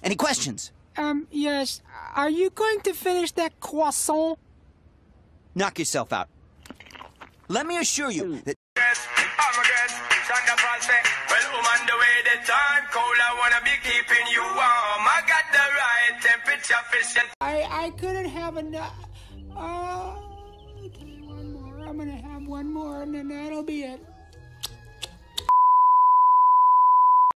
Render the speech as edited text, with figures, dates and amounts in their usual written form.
Any questions? Yes. Are you going to finish that croissant? Knock yourself out. Let me assure you that... I couldn't have enough. Okay, one more. I'm gonna have one more and then that'll be it.